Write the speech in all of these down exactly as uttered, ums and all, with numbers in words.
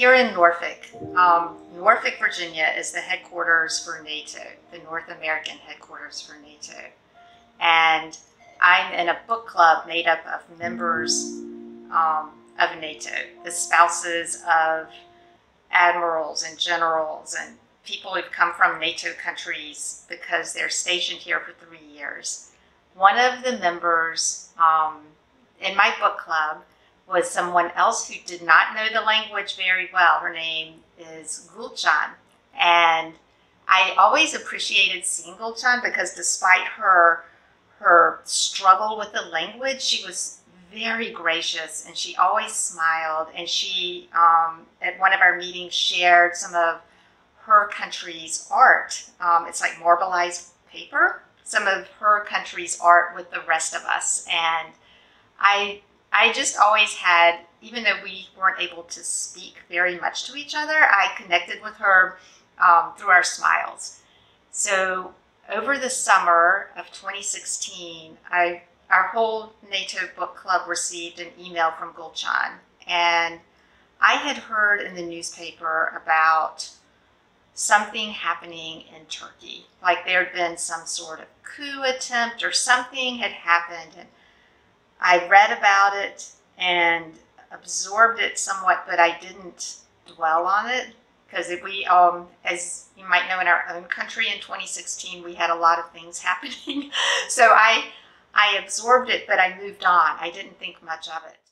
here in Norfolk. Um, Norfolk, Virginia is the headquarters for NATO, the North American headquarters for NATO. And I'm in a book club made up of members um, of NATO, the spouses of admirals and generals and people who've come from NATO countries because they're stationed here for three years. One of the members um, in my book club was someone else who did not know the language very well. Her name is Gulcan. And I always appreciated seeing Gulcan because despite her, her struggle with the language, she was very gracious and she always smiled. And she, um, at one of our meetings, shared some of her country's art. Um, it's like marbleized paper, some of her country's art with the rest of us. And I I just always had, even though we weren't able to speak very much to each other, I connected with her um, through our smiles. So over the summer of twenty sixteen, I, our whole NATO book club received an email from Gulcan. And I had heard in the newspaper about something happening in Turkey. Like there had been some sort of coup attempt or something had happened. And I read about it and absorbed it somewhat, but I didn't dwell on it because we, um, as you might know, in our own country in twenty sixteen, we had a lot of things happening. So I, I absorbed it, but I moved on. I didn't think much of it.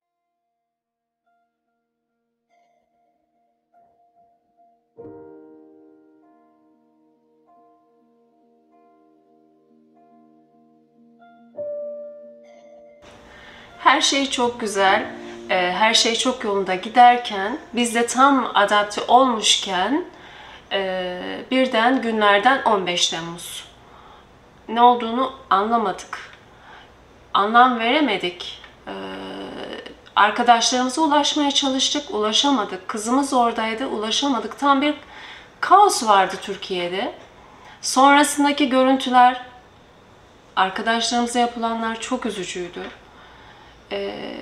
Her şey çok güzel, her şey çok yolunda giderken, biz de tam adapte olmuşken birden günlerden on beş Temmuz. Ne olduğunu anlamadık, anlam veremedik. Arkadaşlarımıza ulaşmaya çalıştık, ulaşamadık. Kızımız oradaydı, ulaşamadık. Tam bir kaos vardı Türkiye'de. Sonrasındaki görüntüler, arkadaşlarımıza yapılanlar çok üzücüydü. Ee,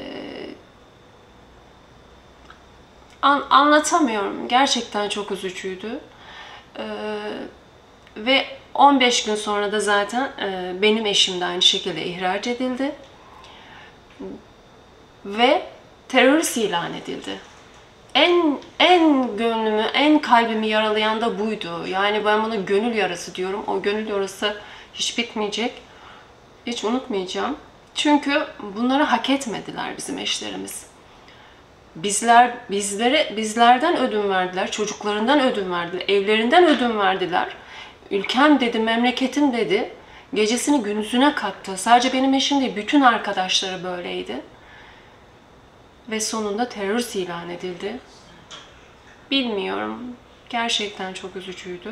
an, anlatamıyorum. Gerçekten çok üzücüydü. Ee, ve on beş gün sonra da zaten e, benim eşim de aynı şekilde ihraç edildi. Ve terörist ilan edildi. En en gönlümü, en kalbimi yaralayan da buydu. Yani ben buna gönül yarası diyorum. O gönül yarası hiç bitmeyecek. Hiç unutmayacağım. Çünkü bunları hak etmediler bizim eşlerimiz. Bizler, bizlere, bizlerden ödün verdiler, çocuklarından ödün verdiler, evlerinden ödün verdiler. Ülkem dedi, memleketim dedi, gecesini gündüzüne kattı. Sadece benim eşim değil, bütün arkadaşları böyleydi. Ve sonunda terörist ilan edildi. Bilmiyorum, gerçekten çok üzücüydü.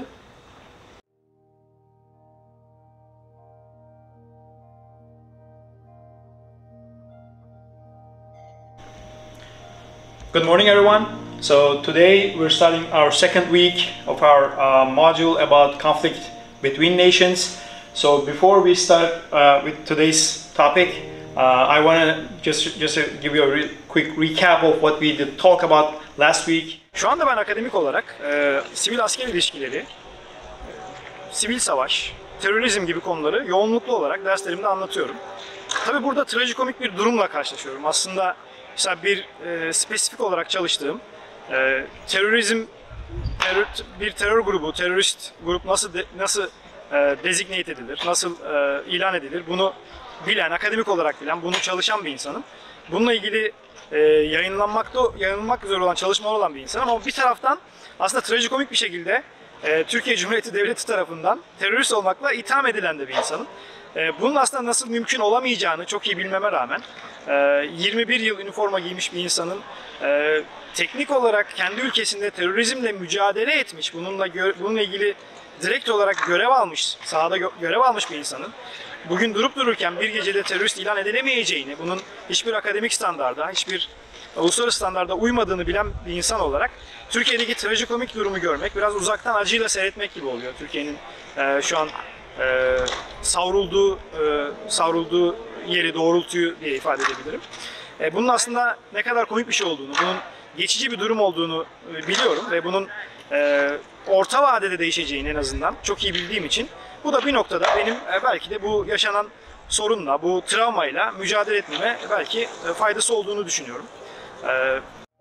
Good morning, everyone. So today we're starting our second week of our uh, module about conflict between nations. So before we start uh, with today's topic, uh, I want to just just give you a re quick recap of what we did talk about last week. Şu anda ben akademik olarak e, sivil asker ilişkileri, e, sivil savaş, terörizm gibi konuları yoğunluklu olarak derslerimde anlatıyorum. Tabii burada trajikomik bir durumla karşılaşıyorum. Aslında mesela bir e, spesifik olarak çalıştığım e, terörizm, terör, bir terör grubu, terörist grup nasıl de, nasıl e, designate edilir, nasıl e, ilan edilir, bunu bilen, akademik olarak bilen, bunu çalışan bir insanım. Bununla ilgili e, yayınlanmakta, yayınlanmak üzere olan çalışmalar olan bir insanım ama bir taraftan aslında trajikomik bir şekilde e, Türkiye Cumhuriyeti Devleti tarafından terörist olmakla itham edilen de bir insanım. Bunun aslında nasıl mümkün olamayacağını çok iyi bilmeme rağmen yirmi bir yıl üniforma giymiş bir insanın teknik olarak kendi ülkesinde terörizmle mücadele etmiş, bununla bununla ilgili direkt olarak görev almış, sahada görev almış bir insanın bugün durup dururken bir gecede terörist ilan edilemeyeceğini, bunun hiçbir akademik standarda, hiçbir uluslararası standarda uymadığını bilen bir insan olarak Türkiye'deki trajikomik durumu görmek, biraz uzaktan acıyla seyretmek gibi oluyor. Türkiye'nin şu an Ee, savrulduğu, e, savrulduğu yeri, doğrultuyu diye ifade edebilirim. E, bunun aslında ne kadar komik bir şey olduğunu, bunun geçici bir durum olduğunu e, biliyorum ve bunun e, orta vadede değişeceğini en azından çok iyi bildiğim için bu da bir noktada benim e, belki de bu yaşanan sorunla, bu travmayla mücadele etmeme belki e, faydası olduğunu düşünüyorum. E,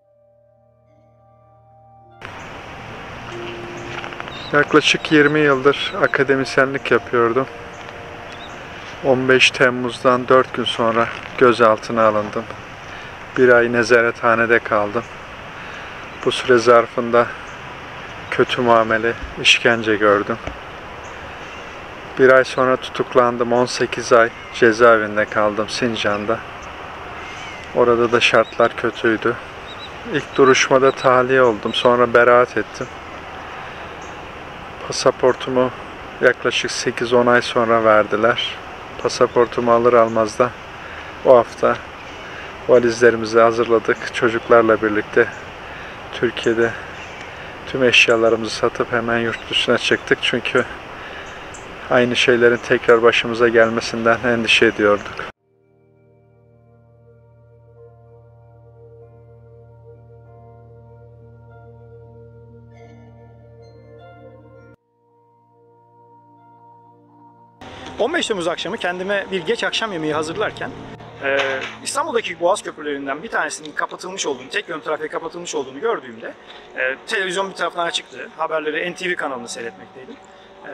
Yaklaşık yirmi yıldır akademisyenlik yapıyordum. on beş Temmuz'dan dört gün sonra gözaltına alındım. Bir ay nezarethanede kaldım. Bu süre zarfında kötü muamele, işkence gördüm. Bir ay sonra tutuklandım. on sekiz ay cezaevinde kaldım Sincan'da. Orada da şartlar kötüydü. İlk duruşmada tahliye oldum. Sonra beraat ettim. Pasaportumu yaklaşık sekiz on ay sonra verdiler. Pasaportumu alır almaz da o hafta valizlerimizi hazırladık. Çocuklarla birlikte Türkiye'de tüm eşyalarımızı satıp hemen yurt dışına çıktık. Çünkü aynı şeylerin tekrar başımıza gelmesinden endişe ediyorduk. on beş Temmuz akşamı kendime bir geç akşam yemeği hazırlarken e, İstanbul'daki Boğaz köprülerinden bir tanesinin kapatılmış olduğunu, tek yön trafiğe kapatılmış olduğunu gördüğümde e, televizyon bir taraftan açıktı. Haberleri N T V kanalını seyretmekteydim. E,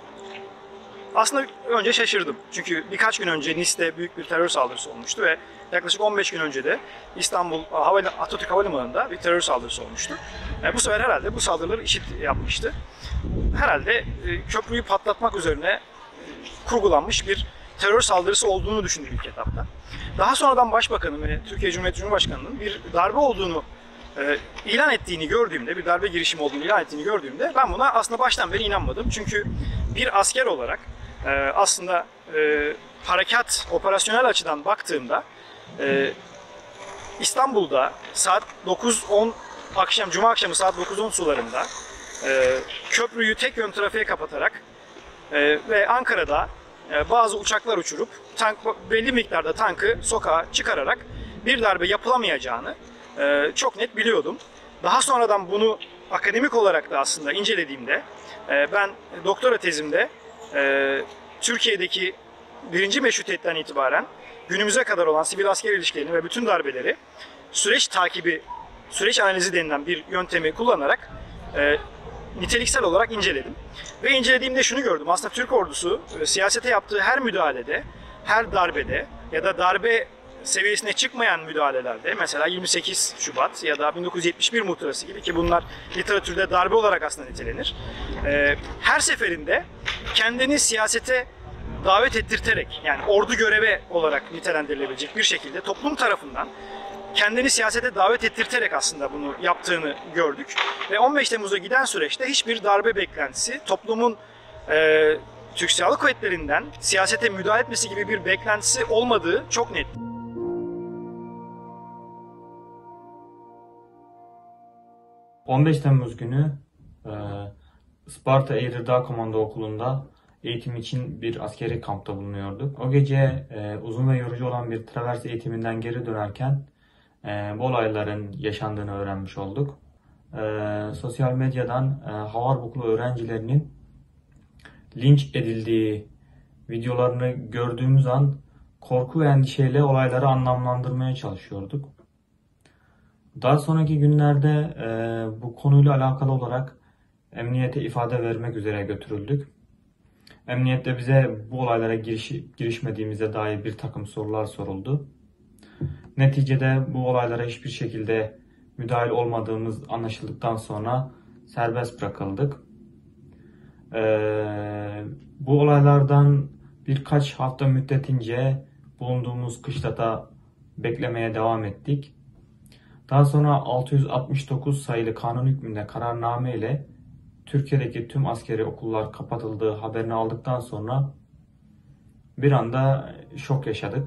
aslında önce şaşırdım. Çünkü birkaç gün önce Nice'de büyük bir terör saldırısı olmuştu ve yaklaşık on beş gün önce de İstanbul Atatürk Havalimanı'nda bir terör saldırısı olmuştu. E, bu sefer herhalde bu saldırıları IŞİD yapmıştı. Herhalde e, köprüyü patlatmak üzerine kurgulanmış bir terör saldırısı olduğunu düşündüm ilk etapta. Daha sonradan Başbakanın ve Türkiye Cumhuriyeti Cumhurbaşkanı'nın bir darbe olduğunu e, ilan ettiğini gördüğümde, bir darbe girişimi olduğunu ilan ettiğini gördüğümde ben buna aslında baştan beri inanmadım. Çünkü bir asker olarak e, aslında e, harekat, operasyonel açıdan baktığımda e, İstanbul'da saat dokuz on akşam, Cuma akşamı saat dokuz on sularında e, köprüyü tek yön trafiğe kapatarak Ee, ve Ankara'da e, bazı uçaklar uçurup tank, belli miktarda tankı sokağa çıkararak bir darbe yapılamayacağını e, çok net biliyordum. Daha sonradan bunu akademik olarak da aslında incelediğimde e, ben doktora tezimde e, Türkiye'deki birinci meşrutiyetten itibaren günümüze kadar olan sivil asker ilişkilerini ve bütün darbeleri süreç takibi, süreç analizi denilen bir yöntemi kullanarak e, niteliksel olarak inceledim. Ve incelediğimde şunu gördüm. Aslında Türk ordusu e, siyasete yaptığı her müdahalede, her darbede ya da darbe seviyesine çıkmayan müdahalelerde, mesela yirmi sekiz Şubat ya da bin dokuz yüz yetmiş bir muhtırası gibi, ki bunlar literatürde darbe olarak aslında nitelenir. E, her seferinde kendini siyasete davet ettirterek, yani ordu göreve olarak nitelendirilebilecek bir şekilde toplum tarafından kendini siyasete davet ettirterek aslında bunu yaptığını gördük. Ve on beş Temmuz'a giden süreçte hiçbir darbe beklentisi, toplumun e, Türk Silahlı Kuvvetleri'nden siyasete müdahale etmesi gibi bir beklentisi olmadığı çok net. on beş Temmuz günü e, Isparta Eğri Dağ Komando Okulu'nda eğitim için bir askeri kampta bulunuyorduk. O gece e, uzun ve yorucu olan bir travers eğitiminden geri dönerken e, bu olayların yaşandığını öğrenmiş olduk. E, sosyal medyadan e, Havarbuklu öğrencilerinin linç edildiği videolarını gördüğümüz an korku ve endişeyle olayları anlamlandırmaya çalışıyorduk. Daha sonraki günlerde e, bu konuyla alakalı olarak emniyete ifade vermek üzere götürüldük. Emniyette bize bu olaylara giriş, girişmediğimize dair bir takım sorular soruldu. Neticede bu olaylara hiçbir şekilde müdahil olmadığımız anlaşıldıktan sonra serbest bırakıldık. Ee, bu olaylardan birkaç hafta müddetince bulunduğumuz kışlada beklemeye devam ettik. Daha sonra altı yüz altmış dokuz sayılı kanun hükmünde kararname ile Türkiye'deki tüm askeri okullar kapatıldığı haberini aldıktan sonra bir anda şok yaşadık.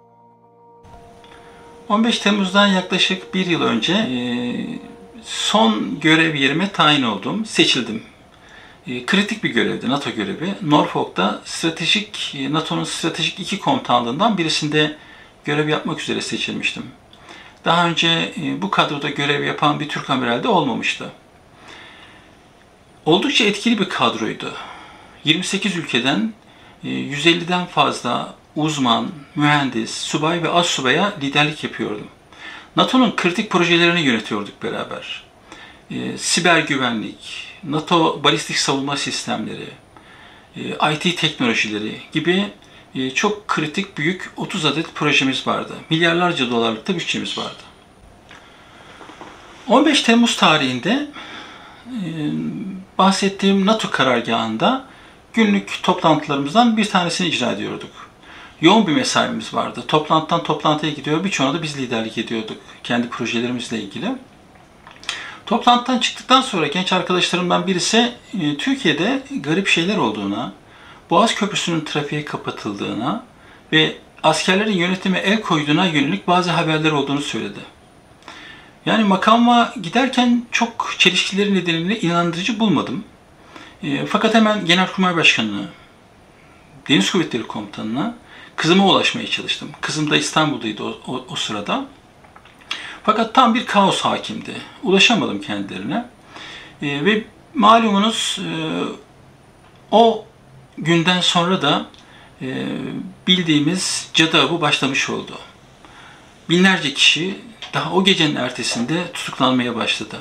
on beş Temmuz'dan yaklaşık bir yıl önce son görev yerime tayin oldum, seçildim. Kritik bir görevdi, NATO görevi. Norfolk'ta stratejik, NATO'nun stratejik iki komutanlığından birisinde görev yapmak üzere seçilmiştim. Daha önce bu kadroda görev yapan bir Türk amiral de olmamıştı. Oldukça etkili bir kadroydu. yirmi sekiz ülkeden yüz elliden fazla uzman, mühendis, subay ve astsubaya liderlik yapıyordum. NATO'nun kritik projelerini yönetiyorduk beraber. E, siber güvenlik, NATO balistik savunma sistemleri, e, I T teknolojileri gibi e, çok kritik büyük otuz adet projemiz vardı. Milyarlarca dolarlık da bütçemiz vardı. on beş Temmuz tarihinde e, bahsettiğim NATO karargahında günlük toplantılarımızdan bir tanesini icra ediyorduk. Yoğun bir mesaimiz vardı. Toplantıdan toplantıya gidiyor, birçoğuna da biz liderlik ediyorduk kendi projelerimizle ilgili. Toplantıdan çıktıktan sonra genç arkadaşlarımdan birisi Türkiye'de garip şeyler olduğuna, Boğaz Köprüsü'nün trafiğe kapatıldığına ve askerlerin yönetime el koyduğuna yönelik bazı haberler olduğunu söyledi. Yani makama giderken çok çelişkileri nedeniyle inandırıcı bulmadım. E, fakat hemen Genelkurmay Başkanı'na, Deniz Kuvvetleri Komutanı'na kızıma ulaşmaya çalıştım. Kızım da İstanbul'daydı o, o, o sırada. Fakat tam bir kaos hakimdi. Ulaşamadım kendilerine. E, ve malumunuz e, o günden sonra da e, bildiğimiz cadı avı başlamış oldu. Binlerce kişi daha o gecenin ertesinde tutuklanmaya başladı.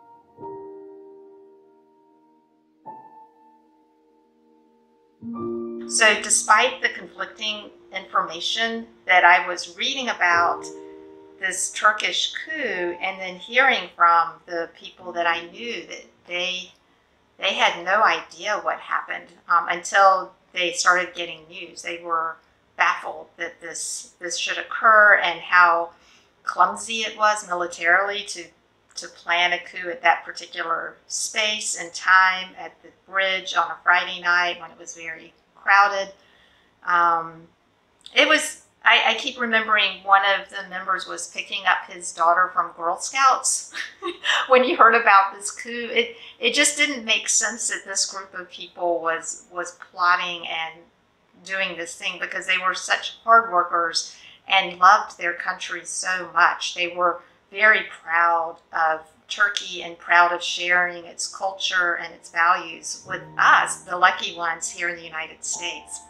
So despite the conflicting information that I was reading about this Turkish coup and then hearing from the people that I knew that they they had no idea what happened um, until they started getting news. They were baffled that this this should occur and how clumsy it was militarily to to plan a coup at that particular space and time at the bridge on a Friday night when it was very crowded. Um, it was, I, I keep remembering one of the members was picking up his daughter from Girl Scouts when he heard about this coup. It it just didn't make sense that this group of people was was plotting and doing this thing because they were such hard workers and loved their country so much. They were very proud of Turkey and proud of sharing its culture and its values with us, the lucky ones here in the United States.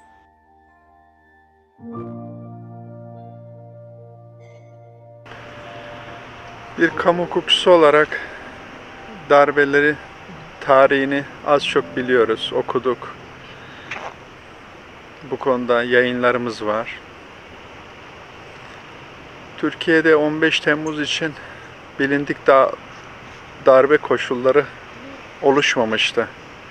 Bir kamu hukukçusu olarak darbeleri, tarihini az çok biliyoruz, okuduk. Bu konuda yayınlarımız var. Türkiye'de on beş Temmuz için bilindik da darbe koşulları oluşmamıştı.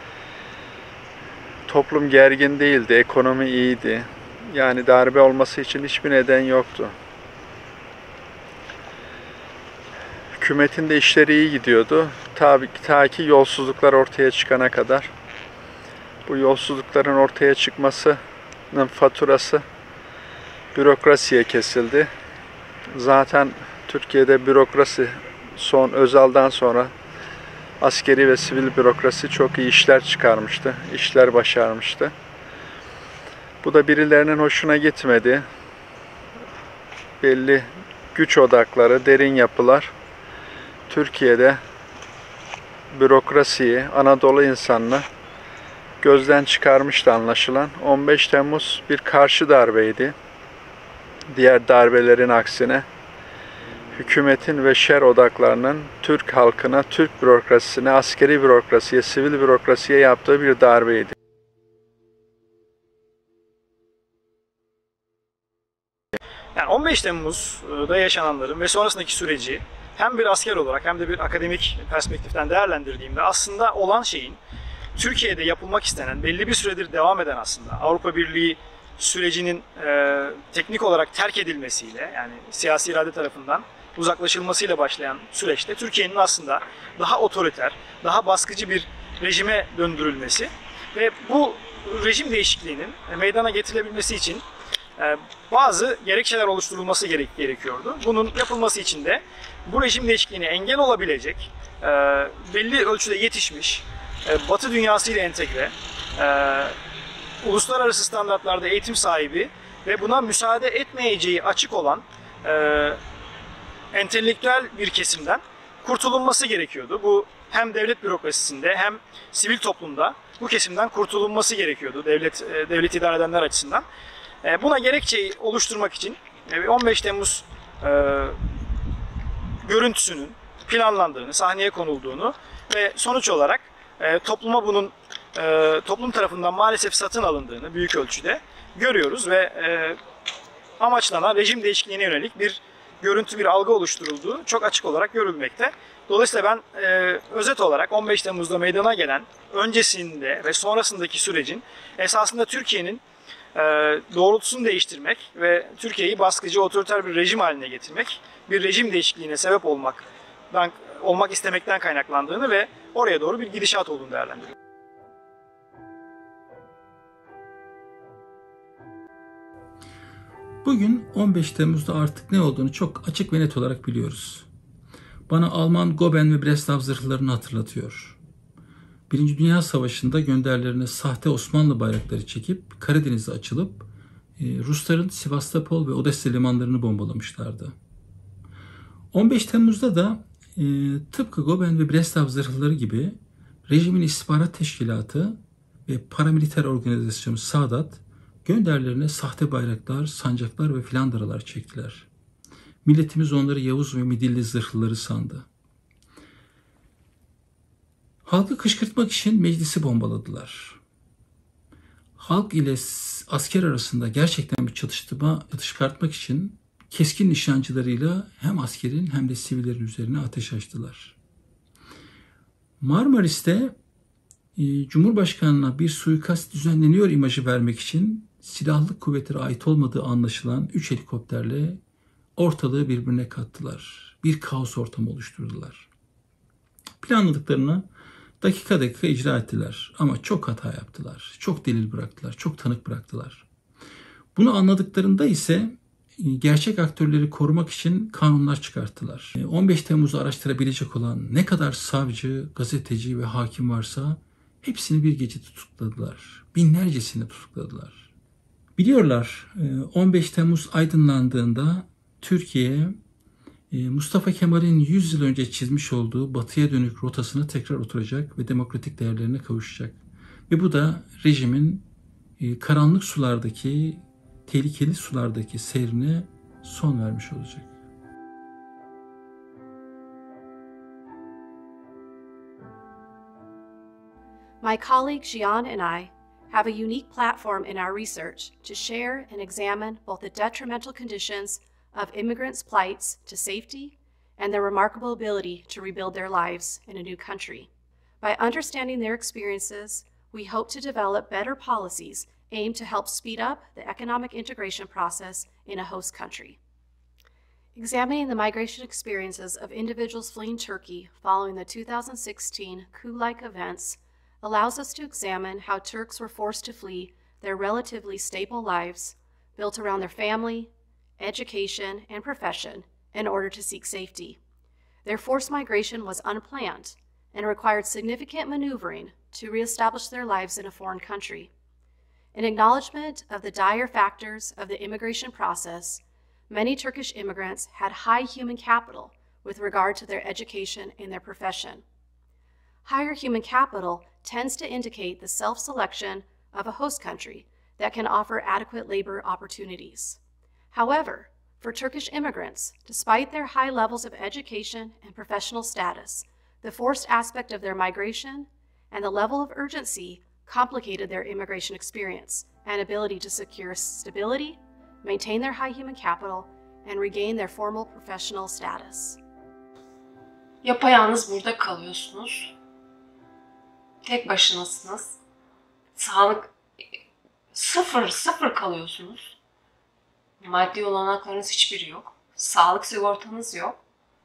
Toplum gergin değildi, ekonomi iyiydi. Yani darbe olması için hiçbir neden yoktu. Hükümetin de işleri iyi gidiyordu. Tabii ta ki yolsuzluklar ortaya çıkana kadar. Bu yolsuzlukların ortaya çıkmasının faturası bürokrasiye kesildi. Zaten Türkiye'de bürokrasi son Özal'dan sonra askeri ve sivil bürokrasi çok iyi işler çıkarmıştı, işler başarmıştı. Bu da birilerinin hoşuna gitmedi. Belli güç odakları, derin yapılar Türkiye'de bürokrasiyi, Anadolu insanını gözden çıkarmıştı anlaşılan. on beş Temmuz bir karşı darbeydi. Diğer darbelerin aksine hükümetin ve şer odaklarının Türk halkına, Türk bürokrasisine, askeri bürokrasiye, sivil bürokrasiye yaptığı bir darbeydi. Yani on beş Temmuz'da yaşananların ve sonrasındaki süreci hem bir asker olarak hem de bir akademik perspektiften değerlendirdiğimde aslında olan şeyin Türkiye'de yapılmak istenen, belli bir süredir devam eden aslında Avrupa Birliği sürecinin e, teknik olarak terk edilmesiyle, yani siyasi irade tarafından uzaklaşılmasıyla başlayan süreçte Türkiye'nin aslında daha otoriter, daha baskıcı bir rejime döndürülmesi ve bu rejim değişikliğinin meydana getirilebilmesi için e, bazı gerekçeler oluşturulması gerek, gerekiyordu. Bunun yapılması için de bu rejim değişikliğine engel olabilecek, e, belli ölçüde yetişmiş, e, Batı dünyası ile entegre, e, uluslararası standartlarda eğitim sahibi ve buna müsaade etmeyeceği açık olan e, entelektüel bir kesimden kurtulunması gerekiyordu. Bu hem devlet bürokrasisinde hem sivil toplumda bu kesimden kurtulunması gerekiyordu devlet devlet idare edenler açısından. Buna gerekçeyi oluşturmak için on beş Temmuz görüntüsünün planlandığını, sahneye konulduğunu ve sonuç olarak topluma bunun toplum tarafından maalesef satın alındığını büyük ölçüde görüyoruz ve amaçlanan rejim değişikliğine yönelik bir görüntü, bir algı oluşturulduğu çok açık olarak görülmekte. Dolayısıyla ben e, özet olarak on beş Temmuz'da meydana gelen öncesinde ve sonrasındaki sürecin esasında Türkiye'nin e, doğrultusunu değiştirmek ve Türkiye'yi baskıcı, otoriter bir rejim haline getirmek, bir rejim değişikliğine sebep olmaktan, olmak istemekten kaynaklandığını ve oraya doğru bir gidişat olduğunu değerlendiriyorum. Bugün on beş Temmuz'da artık ne olduğunu çok açık ve net olarak biliyoruz. Bana Alman Goben ve Breslav zırhlarını hatırlatıyor. Birinci Dünya Savaşı'nda gönderilerine sahte Osmanlı bayrakları çekip Karadeniz'e açılıp e, Rusların Sivastopol ve Odessa limanlarını bombalamışlardı. on beş Temmuz'da da e, tıpkı Goben ve Breslav zırhları gibi rejimin istihbarat teşkilatı ve paramiliter organizasyonu Sadat gönderilerine sahte bayraklar, sancaklar ve filandıralar çektiler. Milletimiz onları Yavuz ve Midilli zırhlıları sandı. Halkı kışkırtmak için meclisi bombaladılar. Halk ile asker arasında gerçekten bir çatışma çıkartmak için keskin nişancılarıyla hem askerin hem de sivillerin üzerine ateş açtılar. Marmaris'te e, Cumhurbaşkanı'na bir suikast düzenleniyor imajı vermek için silahlı kuvvetlere ait olmadığı anlaşılan üç helikopterle ortalığı birbirine kattılar. Bir kaos ortamı oluşturdular. Planladıklarını dakika dakika icra ettiler ama çok hata yaptılar. Çok delil bıraktılar, çok tanık bıraktılar. Bunu anladıklarında ise gerçek aktörleri korumak için kanunlar çıkarttılar. on beş Temmuz'u araştırabilecek olan ne kadar savcı, gazeteci ve hakim varsa hepsini bir gece tutukladılar. Binlercesini tutukladılar. Biliyorlar on beş Temmuz aydınlandığında Türkiye Mustafa Kemal'in yüz yıl önce çizmiş olduğu batıya dönük rotasına tekrar oturacak ve demokratik değerlerine kavuşacak. Ve bu da rejimin karanlık sulardaki, tehlikeli sulardaki seyrine son vermiş olacak. My colleague Jian and I have a unique platform in our research to share and examine both the detrimental conditions of immigrants' plights to safety and their remarkable ability to rebuild their lives in a new country. By understanding their experiences, we hope to develop better policies aimed to help speed up the economic integration process in a host country. Examining the migration experiences of individuals fleeing Turkey following the two thousand sixteen coup-like events allows us to examine how Turks were forced to flee their relatively stable lives, built around their family, education, and profession in order to seek safety. Their forced migration was unplanned and required significant maneuvering to reestablish their lives in a foreign country. In acknowledgement of the dire factors of the immigration process, many Turkish immigrants had high human capital with regard to their education and their profession. Higher human capital tends to indicate the self-selection of a host country that can offer adequate labor opportunities. However, for Turkish immigrants, despite their high levels of education and professional status, the forced aspect of their migration and the level of urgency complicated their immigration experience and ability to secure stability, maintain their high human capital, and regain their formal professional status. Yapayalnız burada kalıyorsunuz. Tek başınasınız. Sağlık sıfır, sıfır kalıyorsunuz. Maddi olanaklarınız hiçbiri yok. Sağlık sigortanız yok.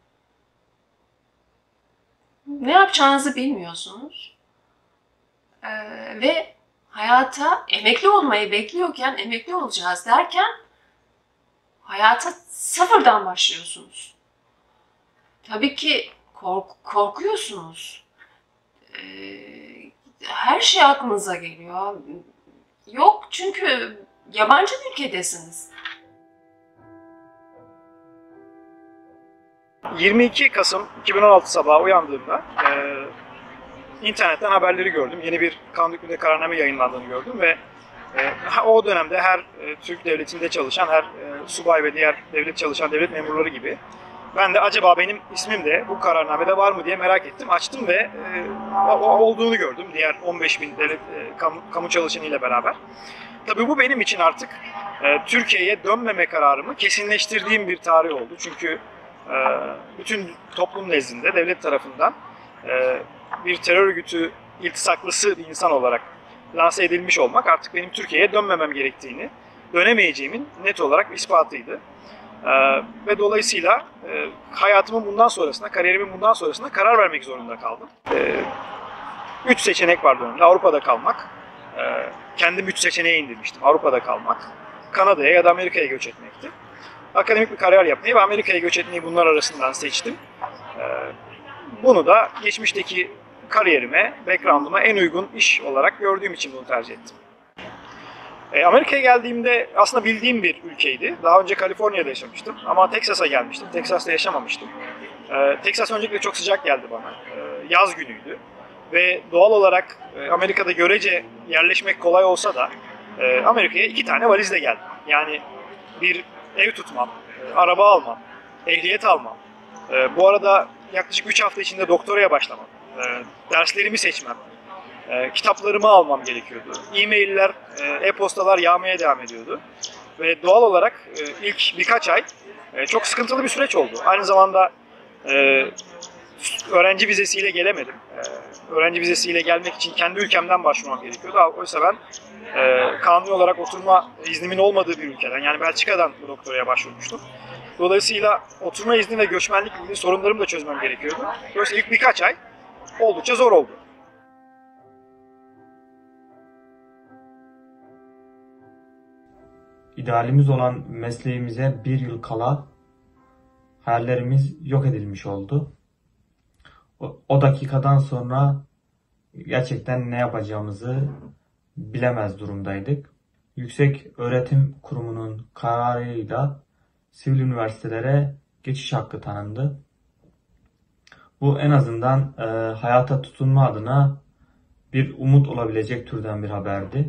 Ne yapacağınızı bilmiyorsunuz. Ee, ve hayata emekli olmayı bekliyorken, emekli olacağız derken hayata sıfırdan başlıyorsunuz. Tabii ki kork korkuyorsunuz. Ee, her şey aklınıza geliyor. Yok, çünkü yabancı ülkedesiniz. yirmi iki Kasım iki bin on altı sabahı uyandığımda e, internetten haberleri gördüm. Yeni bir kanun hükmünde kararname yayınlandığını gördüm ve e, o dönemde her e, Türk devletinde çalışan, her e, subay ve diğer devlet çalışan devlet memurları gibi ben de acaba benim ismim de bu kararnamede var mı diye merak ettim. Açtım ve e, olduğunu gördüm diğer on beş bin devlet e, kamu, kamu çalışanıyla beraber. Tabii bu benim için artık e, Türkiye'ye dönmeme kararımı kesinleştirdiğim bir tarih oldu. Çünkü e, bütün toplum nezdinde devlet tarafından e, bir terör örgütü iltisaklısı bir insan olarak lanse edilmiş olmak artık benim Türkiye'ye dönmemem gerektiğini, dönemeyeceğimin net olarak ispatıydı. Ee, ve dolayısıyla e, hayatımın bundan sonrasında, kariyerimin bundan sonrasında karar vermek zorunda kaldım. Ee, üç seçenek vardı önümde. Avrupa'da kalmak, e, kendim üç seçeneğe indirmiştim. Avrupa'da kalmak, Kanada'ya ya da Amerika'ya göç etmekti. Akademik bir kariyer yapmayı ve Amerika'ya göç etmeyi bunlar arasından seçtim. Ee, bunu da geçmişteki kariyerime, background'uma en uygun iş olarak gördüğüm için bunu tercih ettim. Amerika'ya geldiğimde aslında bildiğim bir ülkeydi. Daha önce Kaliforniya'da yaşamıştım ama Teksas'a gelmiştim. Teksas'ta yaşamamıştım. Teksas öncelikle çok sıcak geldi bana. Yaz günüydü. Ve doğal olarak Amerika'da görece yerleşmek kolay olsa da Amerika'ya iki tane valizle geldim. Yani bir ev tutmam, araba almam, ehliyet almam. Bu arada yaklaşık üç hafta içinde doktoraya başlamam. Derslerimi seçmem. E, kitaplarımı almam gerekiyordu. E-mailler, e, e-postalar yağmaya devam ediyordu. Ve doğal olarak e, ilk birkaç ay e, çok sıkıntılı bir süreç oldu. Aynı zamanda e, öğrenci vizesiyle gelemedim. E, öğrenci vizesiyle gelmek için kendi ülkemden başvurmam gerekiyordu. Oysa ben e, kanuni olarak oturma iznimin olmadığı bir ülkeden, yani Belçika'dan bu doktoraya başvurmuştum. Dolayısıyla oturma izni ve göçmenlik gibi sorunlarımı da çözmem gerekiyordu. Dolayısıyla ilk birkaç ay oldukça zor oldu. İdealimiz olan mesleğimize bir yıl kala hayallerimiz yok edilmiş oldu. O, o dakikadan sonra gerçekten ne yapacağımızı bilemez durumdaydık. Yüksek Öğretim Kurumu'nun kararıyla sivil üniversitelere geçiş hakkı tanındı. Bu en azından e, hayata tutunma adına bir umut olabilecek türden bir haberdi.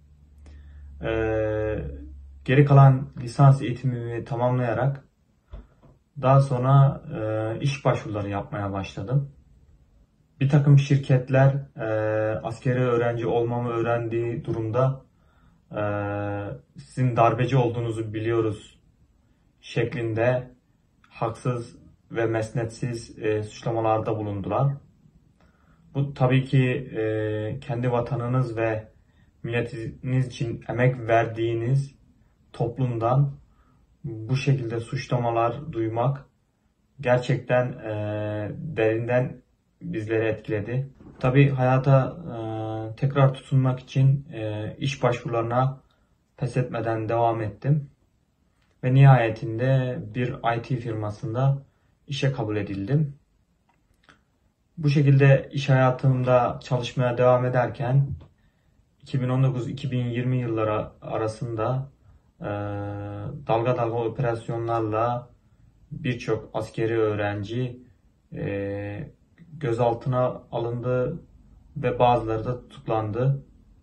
Eee Geri kalan lisans eğitimimi tamamlayarak daha sonra e, iş başvuruları yapmaya başladım. Bir takım şirketler e, askeri öğrenci olmamı öğrendiği durumda e, sizin darbeci olduğunuzu biliyoruz şeklinde haksız ve mesnetsiz e, suçlamalarda bulundular. Bu tabii ki e, kendi vatanınız ve milletiniz için emek verdiğiniz toplumdan bu şekilde suçlamalar duymak gerçekten e, derinden bizleri etkiledi. Tabii hayata e, tekrar tutunmak için e, iş başvurularına pes etmeden devam ettim. Ve nihayetinde bir I T firmasında işe kabul edildim. Bu şekilde iş hayatımda çalışmaya devam ederken iki bin on dokuz iki bin yirmi yılları arasında Ee, dalga dalga operasyonlarla birçok askeri öğrenci e, gözaltına alındı ve bazıları da tutuklandı.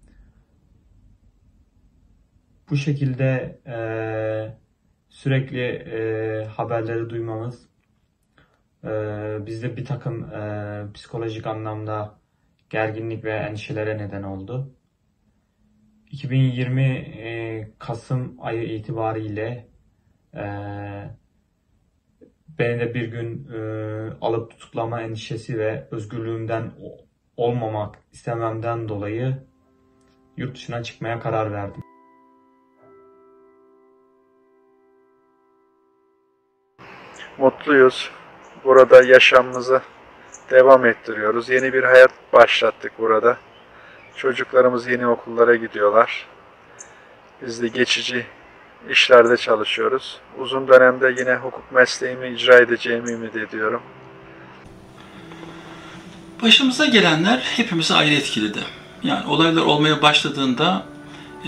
Bu şekilde e, sürekli e, haberleri duymamız e, bizde bir takım e, psikolojik anlamda gerginlik ve endişelere neden oldu. iki bin yirmi e, Kasım ayı itibariyle e, beni de bir gün e, alıp tutuklama endişesi ve özgürlüğümden olmamak istememden dolayı yurt dışına çıkmaya karar verdim. Mutluyuz. Burada yaşamımızı devam ettiriyoruz. Yeni bir hayat başlattık burada. Çocuklarımız yeni okullara gidiyorlar. Biz de geçici işlerde çalışıyoruz. Uzun dönemde yine hukuk mesleğimi icra edeceğimi ümit ediyorum. Başımıza gelenler hepimizi ayrı etkiledi. Yani olaylar olmaya başladığında e,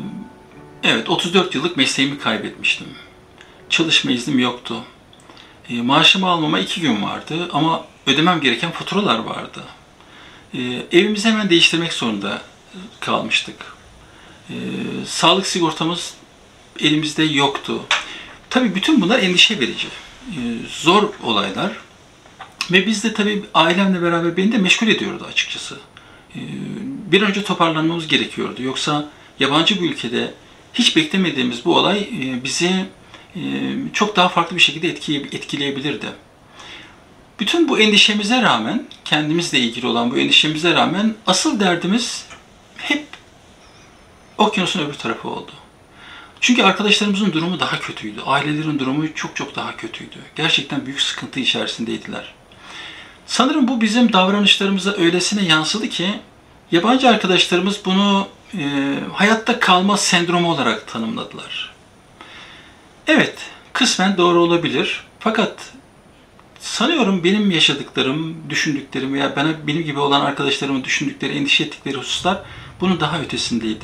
evet otuz dört yıllık mesleğimi kaybetmiştim. Çalışma iznim yoktu. E, maaşımı almama iki gün vardı ama ödemem gereken faturalar vardı. E, evimizi hemen değiştirmek zorunda kalmıştık. E, sağlık sigortamız elimizde yoktu. Tabii bütün bunlar endişe verici. E, zor olaylar. Ve biz de tabii ailemle beraber beni de meşgul ediyordu açıkçası. E, bir önce toparlanmamız gerekiyordu. Yoksa yabancı bir ülkede hiç beklemediğimiz bu olay e, bizi e, çok daha farklı bir şekilde etkileyebilirdi. Bütün bu endişemize rağmen, kendimizle ilgili olan bu endişemize rağmen asıl derdimiz hep okyanusun öbür tarafı oldu. Çünkü arkadaşlarımızın durumu daha kötüydü. Ailelerin durumu çok çok daha kötüydü. Gerçekten büyük sıkıntı içerisindeydiler. Sanırım bu bizim davranışlarımıza öylesine yansıdı ki yabancı arkadaşlarımız bunu e, hayatta kalma sendromu olarak tanımladılar. Evet, kısmen doğru olabilir. Fakat sanıyorum benim yaşadıklarım, düşündüklerim veya bana benim gibi olan arkadaşlarımın düşündükleri, endişe ettikleri hususlar bunun daha ötesindeydi.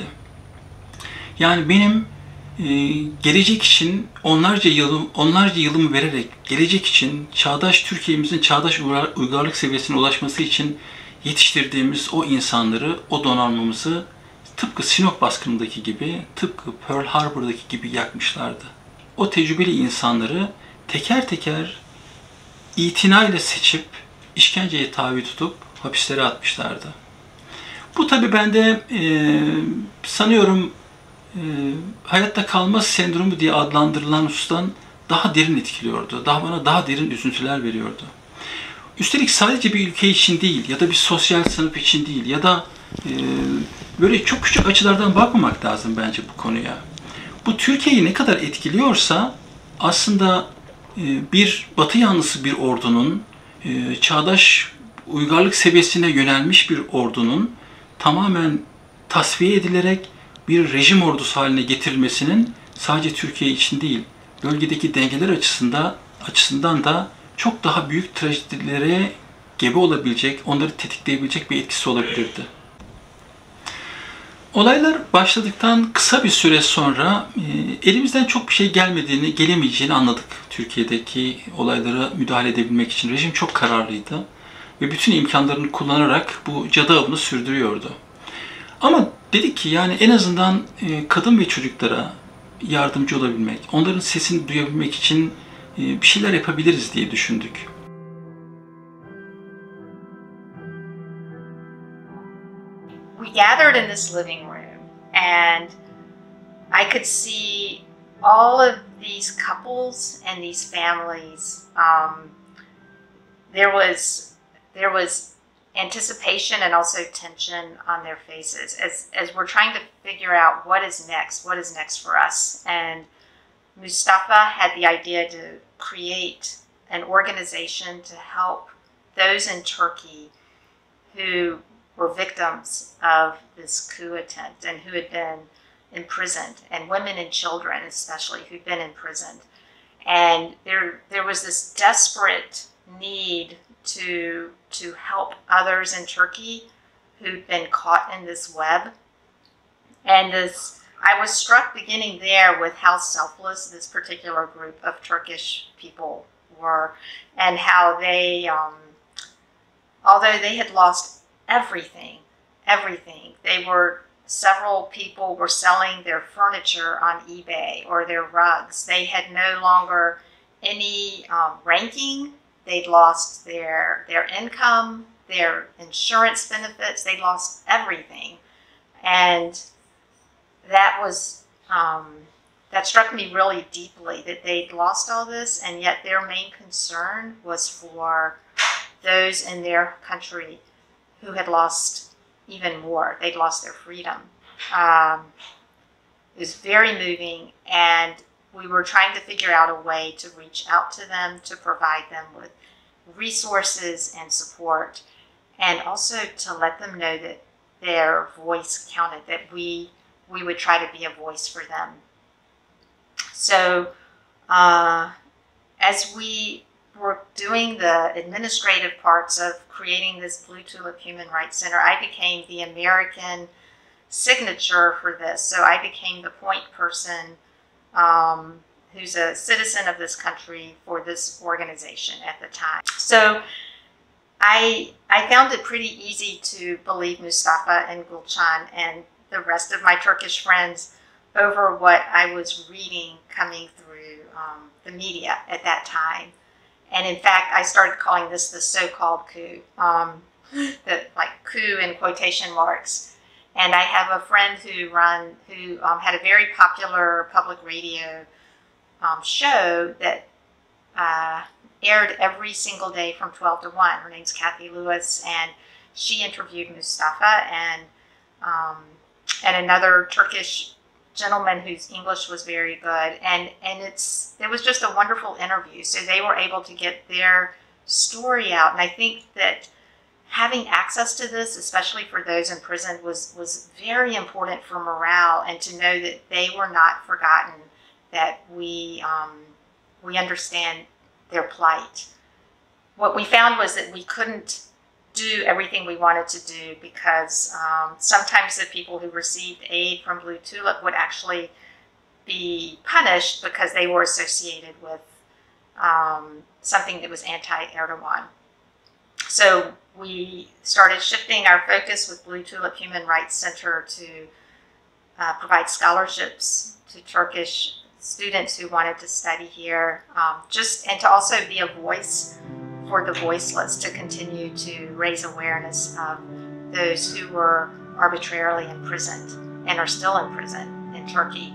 Yani benim e, gelecek için onlarca yılım, onlarca yılımı vererek gelecek için çağdaş Türkiye'mizin çağdaş uygarlık seviyesine ulaşması için yetiştirdiğimiz o insanları, o donanmamızı tıpkı Sinop baskınındaki gibi, tıpkı Pearl Harbor'daki gibi yakmışlardı. O tecrübeli insanları teker teker itinayla seçip, işkenceye tabi tutup hapislere atmışlardı. Bu tabii bende e, sanıyorum e, hayatta kalma sendromu diye adlandırılan husustan daha derin etkiliyordu. Daha bana daha derin üzüntüler veriyordu. Üstelik sadece bir ülke için değil ya da bir sosyal sınıf için değil ya da e, böyle çok küçük açılardan bakmamak lazım bence bu konuya. Bu Türkiye'yi ne kadar etkiliyorsa aslında bir Batı yanlısı bir ordunun, çağdaş uygarlık seviyesine yönelmiş bir ordunun tamamen tasfiye edilerek bir rejim ordusu haline getirilmesinin sadece Türkiye için değil, bölgedeki dengeler açısından, açısından da çok daha büyük trajedilere gebe olabilecek, onları tetikleyebilecek bir etkisi olabilirdi. Olaylar başladıktan kısa bir süre sonra e, elimizden çok bir şey gelmediğini, gelemeyeceğini anladık. Türkiye'deki olaylara müdahale edebilmek için rejim çok kararlıydı ve bütün imkanlarını kullanarak bu cadı avını sürdürüyordu. Ama dedik ki yani en azından e, kadın ve çocuklara yardımcı olabilmek, onların sesini duyabilmek için e, bir şeyler yapabiliriz diye düşündük. We gathered in this living room and I could see all of these couples and these families. Um, there was there was anticipation and also tension on their faces as, as we're trying to figure out what is next, what is next for us. And Mustafa had the idea to create an organization to help those in Turkey who were victims of this coup attempt and who had been imprisoned, and women and children especially who'd been imprisoned. And there there was this desperate need to to help others in Turkey who'd been caught in this web. And this I was struck beginning there with how selfless this particular group of Turkish people were, and how they um, although they had lost everything, everything. They were, several people were selling their furniture on eBay or their rugs. They had no longer any um, ranking. They'd lost their, their income, their insurance benefits. They lost everything. And that was, um, that struck me really deeply, that they'd lost all this, and yet their main concern was for those in their country who had lost even more. They'd lost their freedom. Um, it was very moving, and we were trying to figure out a way to reach out to them, to provide them with resources and support, and also to let them know that their voice counted, that we we would try to be a voice for them. So uh, as we were doing the administrative parts of creating this Blue Tulip Human Rights Center, I became the American signature for this. So I became the point person um, who's a citizen of this country for this organization at the time. So I I found it pretty easy to believe Mustafa and Gulcan and the rest of my Turkish friends over what I was reading coming through um, the media at that time. And in fact, I started calling this the so-called coup, um, the, like coup in quotation marks. And I have a friend who run who um, had a very popular public radio um, show that uh, aired every single day from twelve to one. Her name's Kathy Lewis, and she interviewed Mustafa and um, and another Turkish gentleman whose English was very good, and and it's it was just a wonderful interview. So they were able to get their story out, and I think that having access to this, especially for those in prison, was was very important for morale, and to know that they were not forgotten, that we um, we understand their plight. What we found was that we couldn't do everything we wanted to do because um, sometimes the people who received aid from Blue Tulip would actually be punished because they were associated with um, something that was anti-Erdogan. So we started shifting our focus with Blue Tulip Human Rights Center to uh, provide scholarships to Turkish students who wanted to study here, um, just and to also be a voice for the voiceless, to continue to raise awareness of those who were arbitrarily imprisoned and are still in prison in Turkey.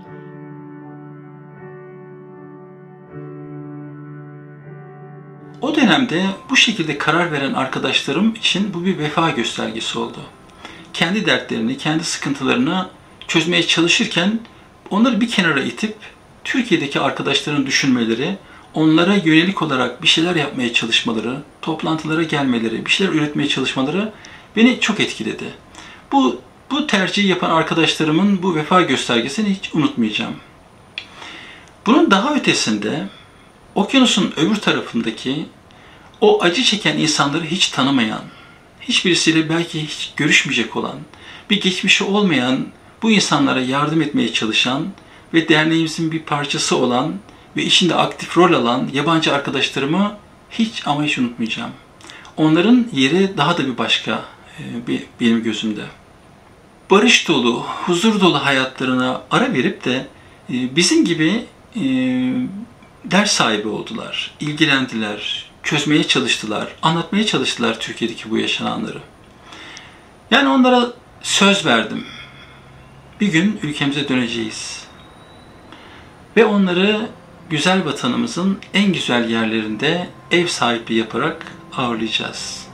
O dönemde bu şekilde karar veren arkadaşlarım için bu bir vefa göstergesi oldu. Kendi dertlerini, kendi sıkıntılarını çözmeye çalışırken onları bir kenara itip Türkiye'deki arkadaşların düşünmeleri, onlara yönelik olarak bir şeyler yapmaya çalışmaları, toplantılara gelmeleri, bir şeyler üretmeye çalışmaları beni çok etkiledi. Bu, bu tercihi yapan arkadaşlarımın bu vefa göstergesini hiç unutmayacağım. Bunun daha ötesinde okyanusun öbür tarafındaki o acı çeken insanları hiç tanımayan, hiçbirisiyle belki hiç görüşmeyecek olan, bir geçmişi olmayan bu insanlara yardım etmeye çalışan ve derneğimizin bir parçası olan ve içinde aktif rol alan yabancı arkadaşlarımı hiç ama hiç unutmayacağım. Onların yeri daha da bir başka benim gözümde. Barış dolu, huzur dolu hayatlarına ara verip de bizim gibi ders sahibi oldular, ilgilendiler, çözmeye çalıştılar, anlatmaya çalıştılar Türkiye'deki bu yaşananları. Yani onlara söz verdim. Bir gün ülkemize döneceğiz. Ve onları güzel vatanımızın en güzel yerlerinde ev sahipliği yaparak ağırlayacağız.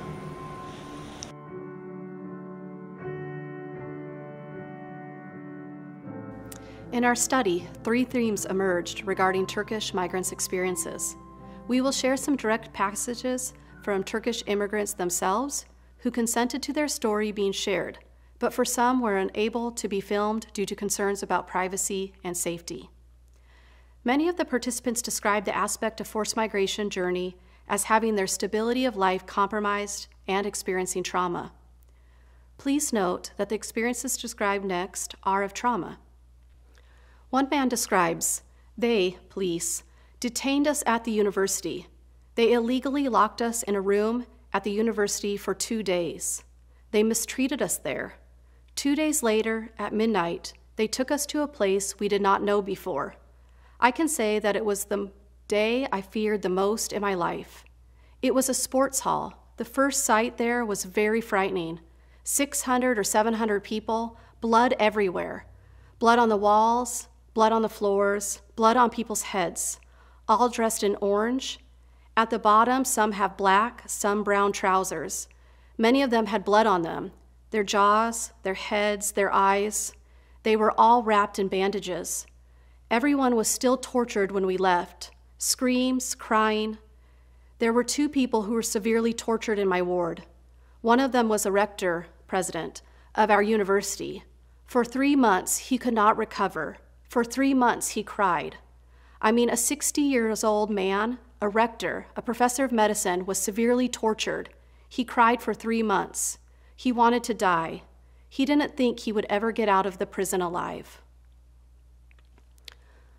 In our study, three themes emerged regarding Turkish migrants' experiences. We will share some direct passages from Turkish immigrants themselves who consented to their story being shared, but for some were unable to be filmed due to concerns about privacy and safety. Many of the participants described the aspect of forced migration journey as having their stability of life compromised and experiencing trauma. Please note that the experiences described next are of trauma. One man describes, they, police, detained us at the university. They illegally locked us in a room at the university for two days. They mistreated us there. Two days later, at midnight, they took us to a place we did not know before. I can say that it was the day I feared the most in my life. It was a sports hall. The first sight there was very frightening. six hundred or seven hundred people, blood everywhere. Blood on the walls, blood on the floors, blood on people's heads, all dressed in orange. At the bottom, some have black, some brown trousers. Many of them had blood on them, their jaws, their heads, their eyes. They were all wrapped in bandages. Everyone was still tortured when we left, screams, crying. There were two people who were severely tortured in my ward. One of them was a rector, president, of our university. For three months, he could not recover. For three months, he cried. I mean, a sixty years old man, a rector, a professor of medicine, was severely tortured. He cried for three months. He wanted to die. He didn't think he would ever get out of the prison alive.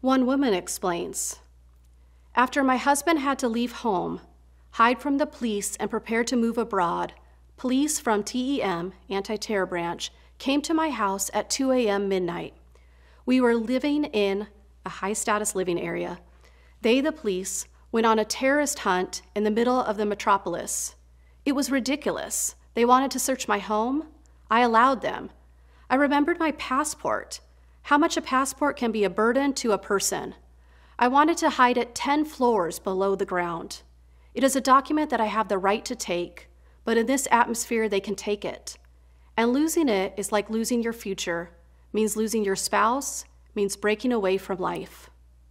One woman explains, "After my husband had to leave home, hide from the police, and prepare to move abroad, police from T E M, Anti-Terror Branch, came to my house at two a m midnight. We were living in a high-status living area. They, the police, went on a terrorist hunt in the middle of the metropolis. It was ridiculous. They wanted to search my home. I allowed them. I remembered my passport. How much a passport can be a burden to a person. I wanted to hide it ten floors below the ground. It is a document that I have the right to take, but in this atmosphere they can take it. And losing it is like losing your future, means losing your spouse, means breaking away from life."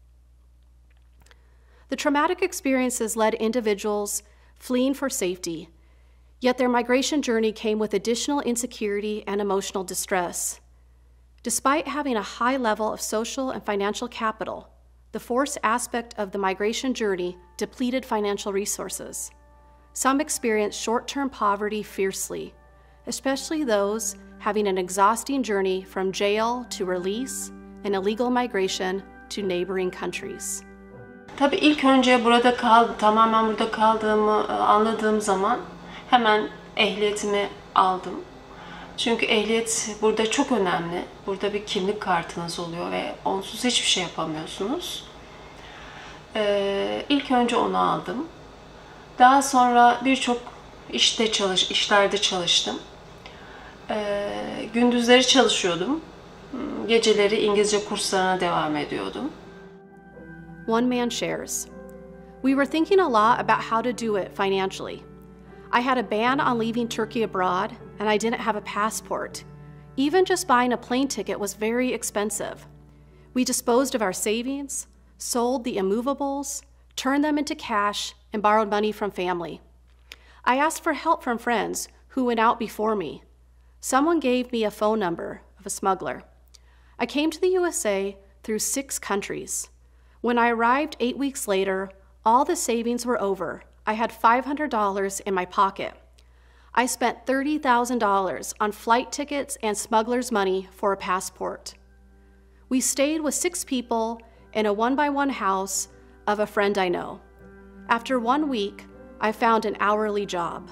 The traumatic experiences led individuals fleeing for safety, yet their migration journey came with additional insecurity and emotional distress. Despite having a high level of social and financial capital, the forced aspect of the migration journey depleted financial resources. Some experienced short-term poverty fiercely, especially those having an exhausting journey from jail to release and illegal migration to neighboring countries. Tabii ilk önce burada kal, tamamen burada kaldığımı anladığım zaman hemen ehliyetimi aldım. Çünkü ehliyet burada çok önemli. Burada bir kimlik kartınız oluyor ve onsuz hiçbir şey yapamıyorsunuz. Ee, ilk önce onu aldım. Daha sonra birçok işte çalış, işlerde çalıştım. Ee, gündüzleri çalışıyordum. Geceleri İngilizce kurslarına devam ediyordum. One man shares, "We were thinking a lot about how to do it financially. I had a ban on leaving Turkey abroad, and I didn't have a passport. Even just buying a plane ticket was very expensive. We disposed of our savings, sold the immovables, turned them into cash, and borrowed money from family. I asked for help from friends who went out before me. Someone gave me a phone number of a smuggler. I came to the U S A through six countries. When I arrived eight weeks later, all the savings were over. I had five hundred dollars in my pocket. I spent thirty thousand dollars on flight tickets and smuggler's money for a passport. We stayed with six people in a one-by-one house of a friend I know. After one week, I found an hourly job."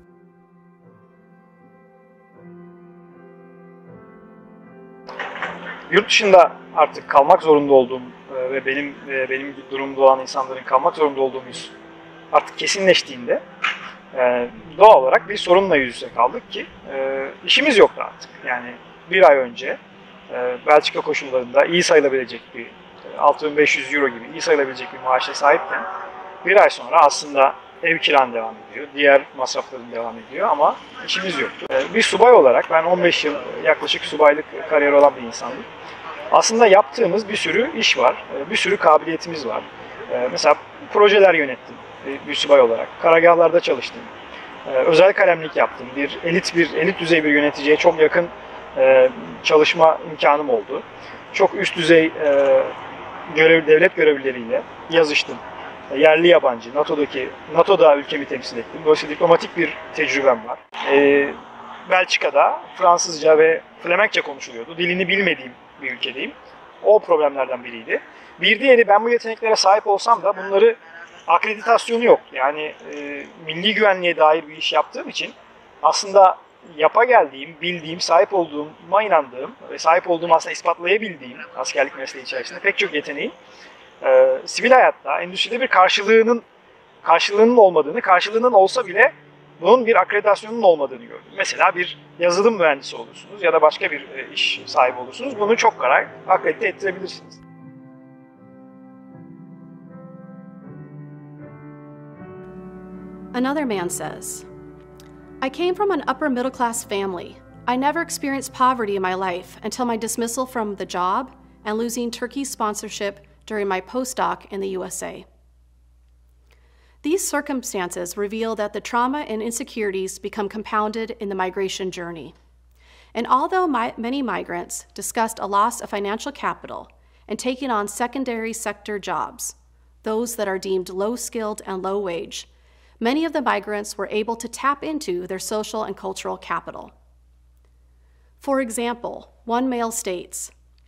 Yurt dışında artık kalmak zorunda olduğum e, ve benim e, benim durumda olan insanların kalmak zorunda olduğumuz artık kesinleştiğinde e, doğal olarak bir sorunla yüz yüze kaldık ki e, işimiz yoktu artık. Yani bir ay önce e, Belçika koşullarında iyi sayılabilecek bir altı bin beş yüz euro gibi iyi sayılabilecek bir maaşa sahipken bir ay sonra aslında ev kiran devam ediyor, diğer masrafların devam ediyor ama işimiz yoktu. E, bir subay olarak ben on beş yıl yaklaşık subaylık kariyeri olan bir insandım. Aslında yaptığımız bir sürü iş var, bir sürü kabiliyetimiz var. Mesela projeler yönettim bir subay olarak, karargahlarda çalıştım, özel kalemlik yaptım, bir elit bir elit düzey bir yöneticiye çok yakın çalışma imkanım oldu. Çok üst düzey görev, devlet görevlileriyle yazıştım. Yerli yabancı, NATO'daki, NATO'da ülkemi temsil ettim. Dolayısıyla diplomatik bir tecrübem var. Belçika'da Fransızca ve Flemenkçe konuşuluyordu. Dilini bilmediğim bir ülkedeyim. O problemlerden biriydi. Bir diğeri, ben bu yeteneklere sahip olsam da bunları akreditasyonu yok. Yani e, milli güvenliğe dair bir iş yaptığım için aslında yapa geldiğim, bildiğim, sahip olduğuma inandığım ve sahip olduğumu aslında ispatlayabildiğim askerlik mesleği içerisinde pek çok yeteneğin e, sivil hayatta, endüstride bir karşılığının karşılığının olmadığını, karşılığının olsa bile bunun bir akreditasyonun olmadığını gördüm. Mesela bir yazılım mühendisi olursunuz ya da başka bir iş sahibi olursunuz. Bunu çok kolay akredite ettirebilirsiniz. Another man says, "I came from an upper middle class family. I never experienced poverty in my life until my dismissal from the job and losing Turkey's sponsorship during my postdoc in the U S A. These circumstances reveal that the trauma and insecurities become compounded in the migration journey. And although my, many migrants discussed a loss of financial capital and taking on secondary sector jobs, those that are deemed low-skilled and low-wage, many of the migrants were able to tap into their social and cultural capital. For example, one male states,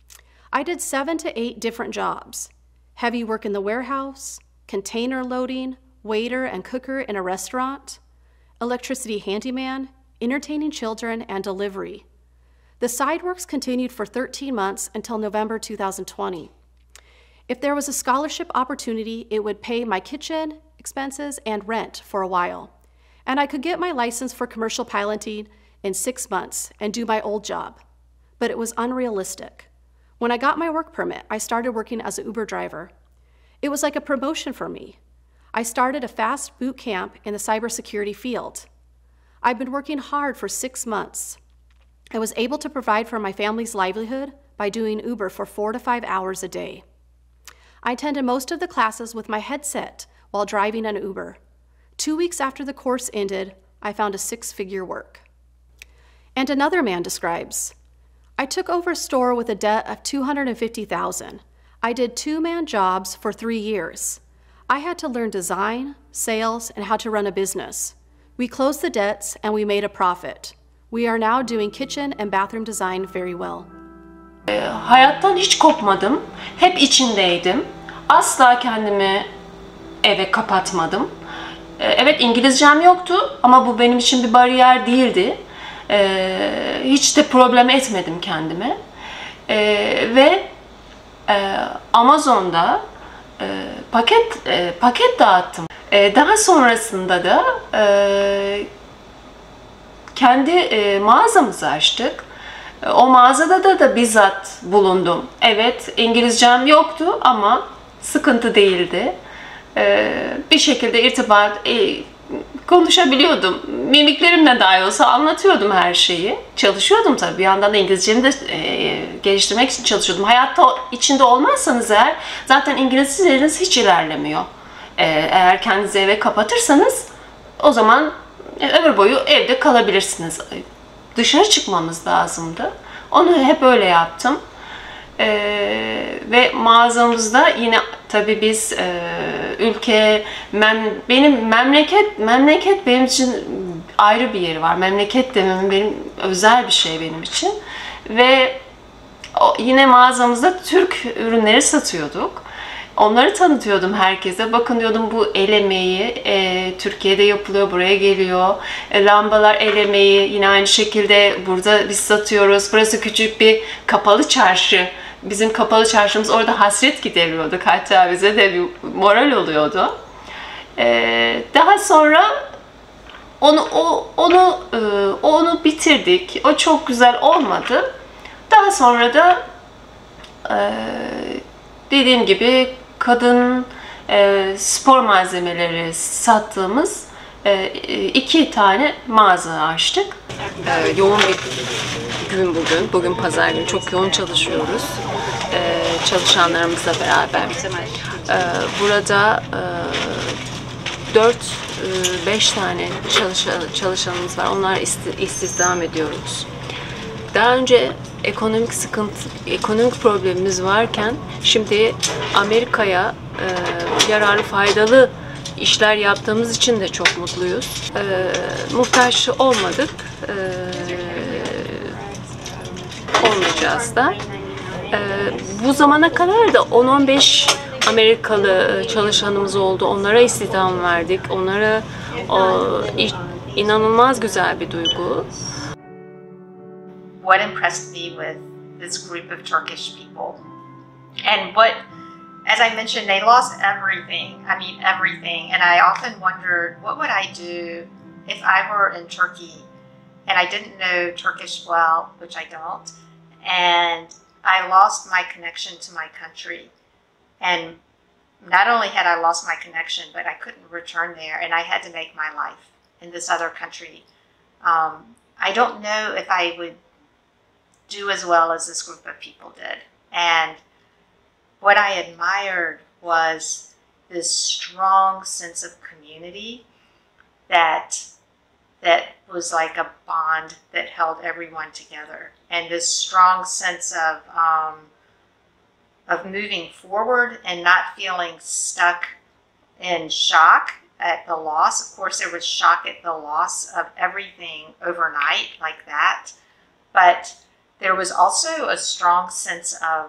I did seven to eight different jobs: heavy work in the warehouse, container loading, waiter and cooker in a restaurant, electricity handyman, entertaining children, and delivery. The side works continued for thirteen months until November two thousand twenty. If there was a scholarship opportunity, it would pay my kitchen expenses and rent for a while, and I could get my license for commercial piloting in six months and do my old job. But it was unrealistic. When I got my work permit, I started working as an Uber driver. It was like a promotion for me. I started a fast boot camp in the cybersecurity field. I've been working hard for six months. I was able to provide for my family's livelihood by doing Uber for four to five hours a day. I attended most of the classes with my headset while driving an Uber. Two weeks after the course ended, I found a six-figure work. And another man describes, I took over a store with a debt of two hundred fifty thousand dollars. I did two-man jobs for three years. I had to learn design, sales, and how to run a business. We closed the debts and we made a profit. We are now doing kitchen and bathroom design very well. E, hayattan hiç kopmadım. Hep içindeydim. Asla kendimi eve kapatmadım. E, evet, İngilizcem yoktu ama bu benim için bir bariyer değildi. E, hiç de problem etmedim kendime. E, ve e, Amazon'da e, paket e, paket dağıttım. E, daha sonrasında da e, kendi e, mağazamızı açtık. E, o mağazada da da bizzat bulundum. Evet, İngilizcem yoktu ama sıkıntı değildi. E, bir şekilde irtibat e, konuşabiliyordum. Mimiklerimle dahi olsa anlatıyordum her şeyi. Çalışıyordum tabii. Bir yandan da İngilizcemi de e, geliştirmek için çalışıyordum. Hayatta içinde olmazsanız eğer zaten İngilizceleriniz hiç ilerlemiyor. E, eğer kendinizi eve kapatırsanız o zaman e, ömür boyu evde kalabilirsiniz. Dışarı çıkmamız lazımdı. Onu hep öyle yaptım. Ee, ve mağazamızda yine tabii biz e, ülke, mem, benim memleket, memleket benim için ayrı bir yeri var. Memleket dememin benim özel bir şey benim için. Ve o, yine mağazamızda Türk ürünleri satıyorduk. Onları tanıtıyordum herkese. Bakın diyordum, bu el emeği e, Türkiye'de yapılıyor, buraya geliyor. E, lambalar el emeği yine aynı şekilde burada biz satıyoruz. Burası küçük bir kapalı çarşı. Bizim kapalı çarşımız, orada hasret gideriyorduk. Hatta bize de bir moral oluyordu. E, daha sonra onu o, onu e, onu bitirdik. O çok güzel olmadı. Daha sonra da e, dediğim gibi kadın e, spor malzemeleri sattığımız e, iki tane mağaza açtık. E, yoğun bir gün bugün. Bugün pazar günü. Çok yoğun çalışıyoruz. E, çalışanlarımızla beraber. E, burada e, dört beş tane çalışan, çalışanımız var. Onlar istihdam ediyoruz. Daha önce ekonomik sıkıntı, ekonomik problemimiz varken şimdi Amerika'ya e, yararlı, faydalı işler yaptığımız için de çok mutluyuz. E, muhtaç olmadık. E, olmayacağız da. E, bu zamana kadar da on on beş Amerikalı çalışanımız oldu. Onlara istihdam verdik. Onlara o, inanılmaz güzel bir duygu. What impressed me with this group of Turkish people, and what, as I mentioned, they lost everything. I mean, everything. And I often wondered, what would I do if I were in Turkey and I didn't know Turkish well, which I don't, and I lost my connection to my country. And not only had I lost my connection, but I couldn't return there, and I had to make my life in this other country. Um, I don't know if I would do as well as this group of people did. And what I admired was this strong sense of community that that was like a bond that held everyone together, and this strong sense of um, of moving forward and not feeling stuck in shock at the loss. Of course, there was shock at the loss of everything overnight like that, but there was also a strong sense of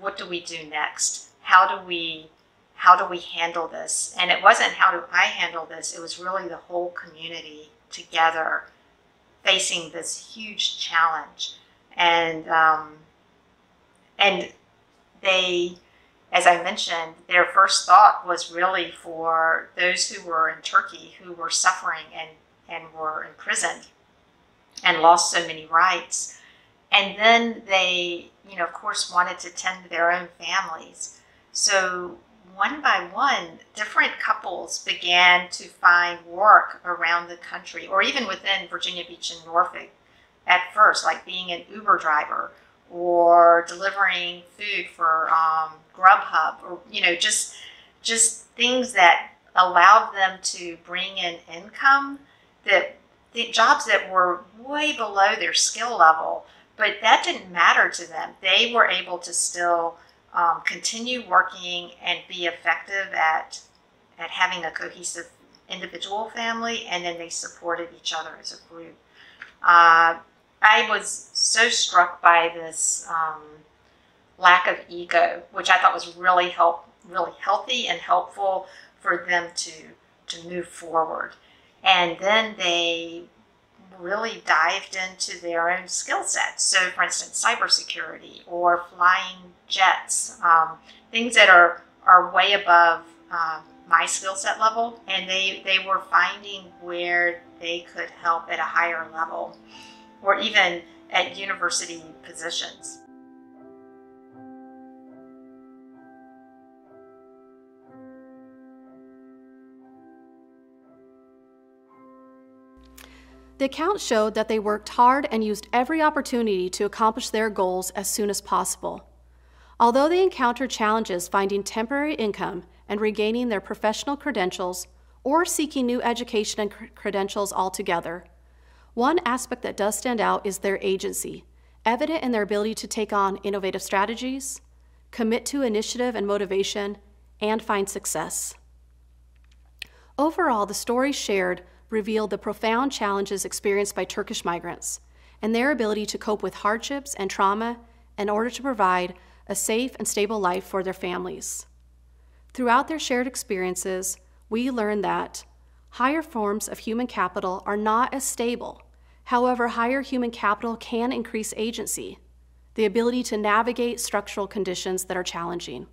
what do we do next? How do we how do we handle this? And it wasn't how do I handle this, it was really the whole community together facing this huge challenge. And um, and they, as I mentioned, their first thought was really for those who were in Turkey who were suffering and, and were imprisoned and lost so many rights. And then they, you know, of course, wanted to tend to their own families. So one by one, different couples began to find work around the country, or even within Virginia Beach and Norfolk at first, like being an Uber driver or delivering food for um, Grubhub, or, you know, just just things that allowed them to bring in income, that the jobs that were way below their skill level, but that didn't matter to them. They were able to still um, continue working and be effective at at having a cohesive individual family, and then they supported each other as a group. Uh, I was so struck by this um, lack of ego, which I thought was really help, really healthy and helpful for them to to move forward. And then they really dived into their own skill sets. So, for instance, cybersecurity or flying jets, um, things that are are way above um, my skill set level, and they they were finding where they could help at a higher level, or even at university positions. The account showed that they worked hard and used every opportunity to accomplish their goals as soon as possible. Although they encountered challenges finding temporary income and regaining their professional credentials or seeking new education and cr- credentials altogether, one aspect that does stand out is their agency, evident in their ability to take on innovative strategies, commit to initiative and motivation, and find success. Overall, the stories shared revealed the profound challenges experienced by Turkish migrants and their ability to cope with hardships and trauma in order to provide a safe and stable life for their families. Throughout their shared experiences, we learned that higher forms of human capital are not as stable. However, higher human capital can increase agency, the ability to navigate structural conditions that are challenging.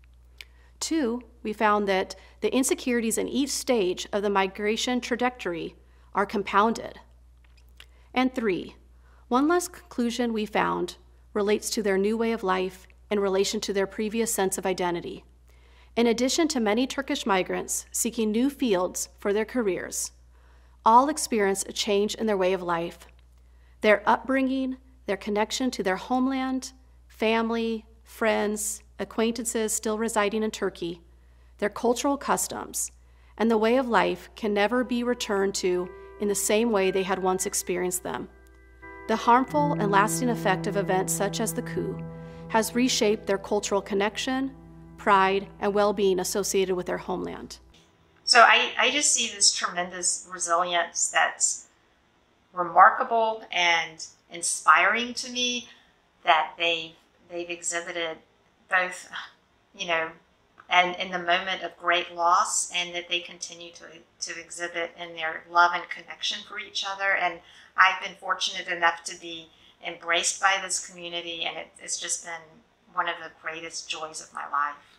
Two, we found that the insecurities in each stage of the migration trajectory are compounded. And three, one last conclusion we found relates to their new way of life in relation to their previous sense of identity. In addition to many Turkish migrants seeking new fields for their careers, all experienced a change in their way of life. Their upbringing, their connection to their homeland, family, friends, acquaintances still residing in Turkey, their cultural customs, and the way of life can never be returned to in the same way they had once experienced them. The harmful and lasting effect of events such as the coup has reshaped their cultural connection, pride, and well-being associated with their homeland. So I, I just see this tremendous resilience that's remarkable and inspiring to me, that they've, they've exhibited both, you know, and in the moment of great loss, and that they continue to to exhibit in their love and connection for each other. And I've been fortunate enough to be embraced by this community, and it, it's just been one of the greatest joys of my life.